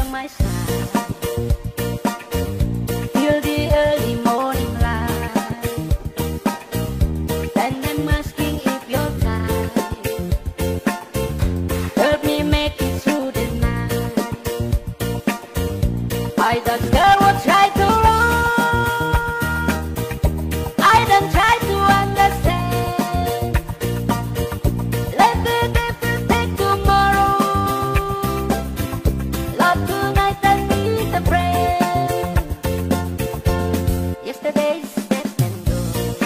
my side. Feel the early morning light, and I'm asking if you're tired. Help me make it through the night. I don't care what's right or wrong. I don't try to understand. Let the devil take tomorrow. Lord, tonight I need a friend. Yesterday's dead and gone,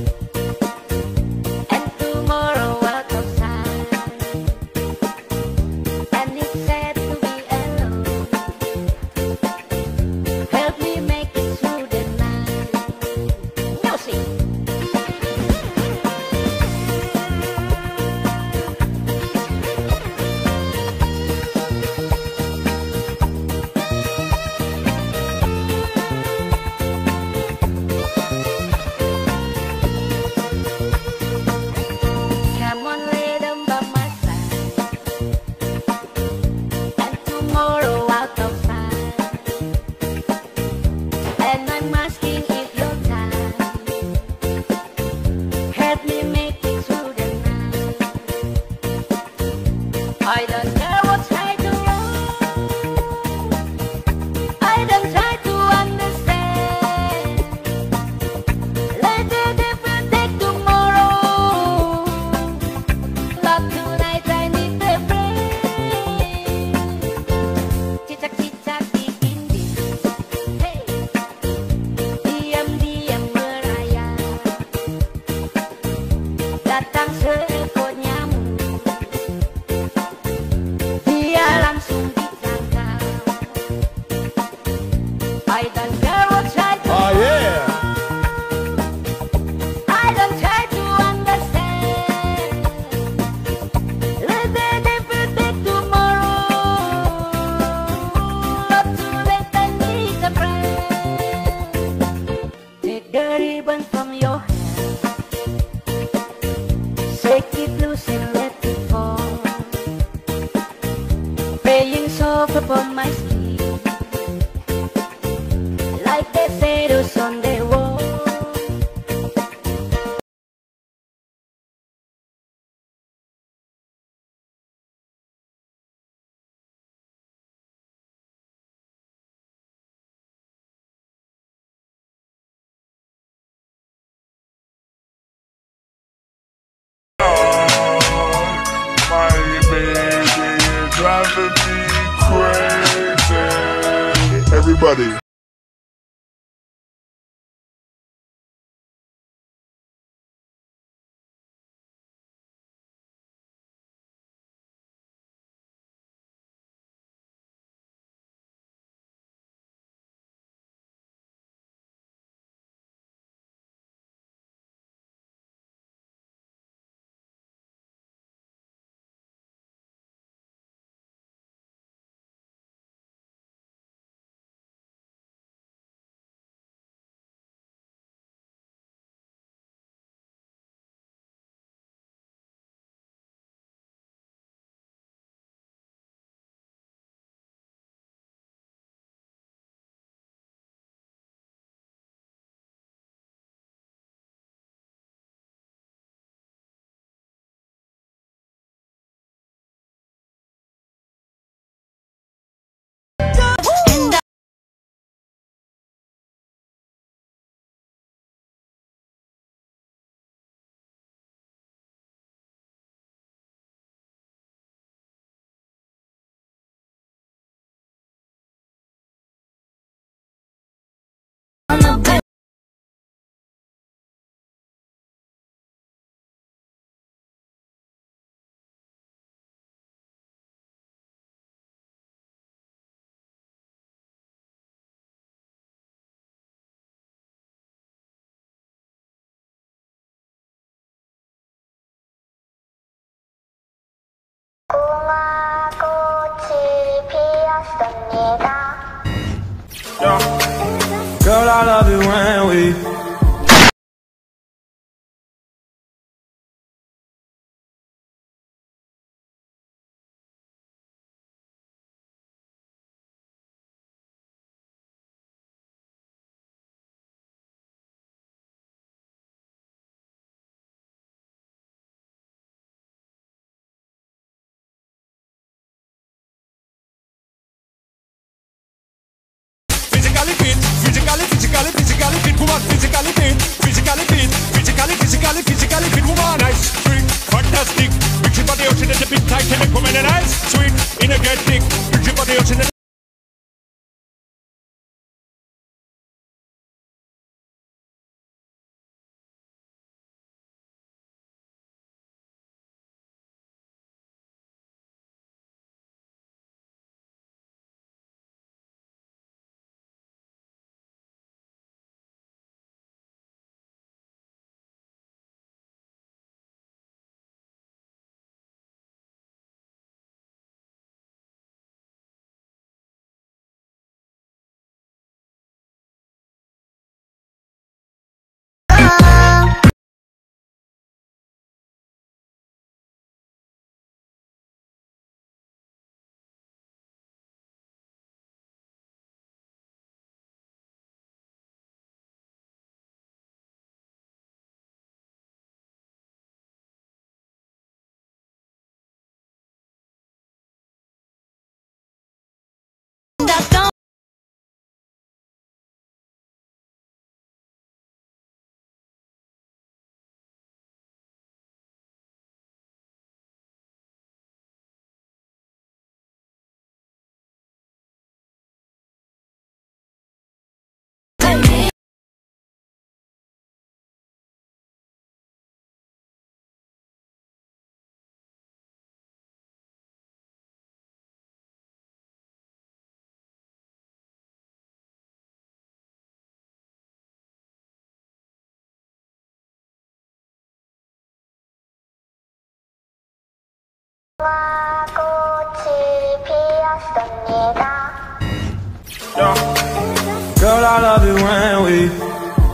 and tomorrow out of sight. And it's sad to be alone. Help me make it through the night. Music. Come on, lay them by my side, and tomorrow out of sight. And I'm asking if you're tired. Help me make it through the night. I don't care what's right or wrong. I don't try to understand. Let the devil take tomorrow. Love tonight I need a friend. Cicak-cicak di dinding, hey. Diam-diam merayap. Datang seekor nyamuk, dia langsung ditangkap. I don't care what's right or Oh yeah. I don't try to understand. Let the devil take tomorrow. Not too late, I need a friend. Take the ribbon from your hand, shake it loose and let it fall. Praying soft upon my skin, like the shadows on the wall. My baby is driving me crazy. Everybody. woman, physically fit, physically fit, physically fit woman, nice, sweet, fantastic. Big ship on the ocean and the big Titanic woman and nice, sweet, energetic. Big ship on the ocean and Girl, I love it when we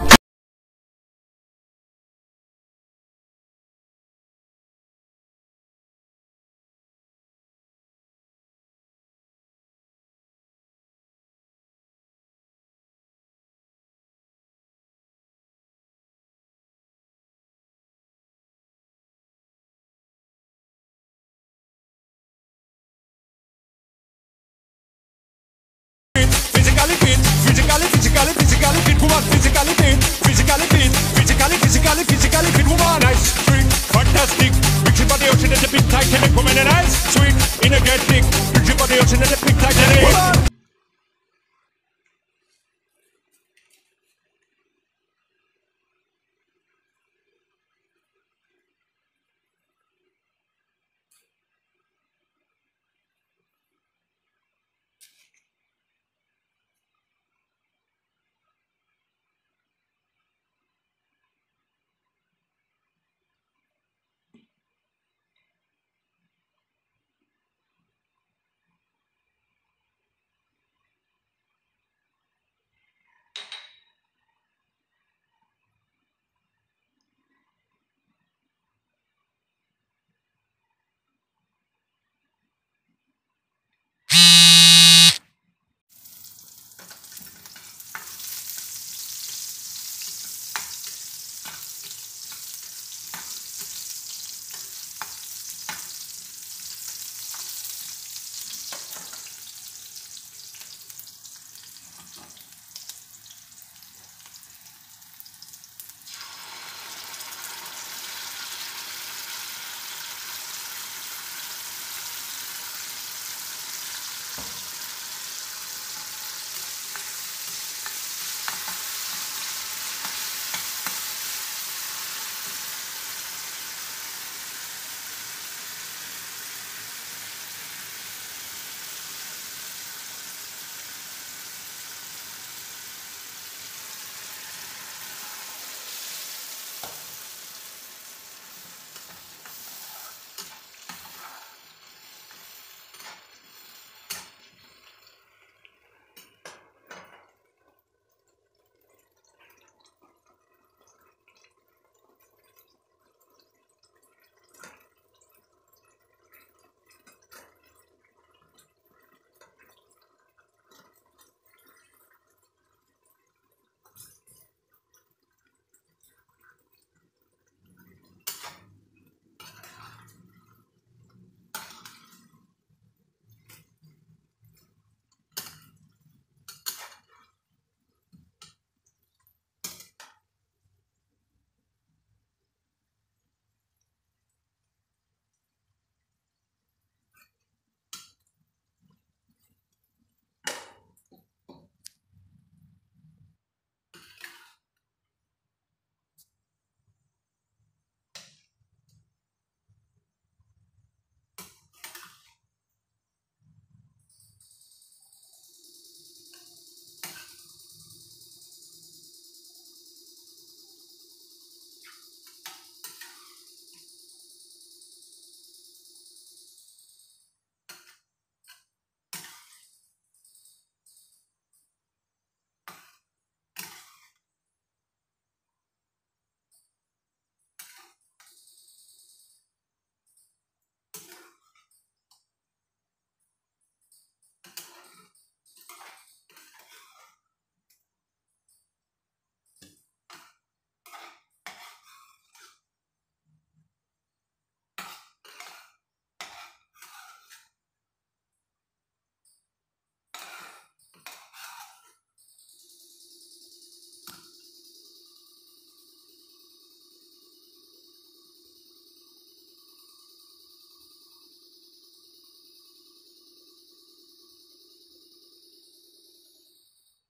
physically fit woman, physically fit woman, nice, sweet, fantastic.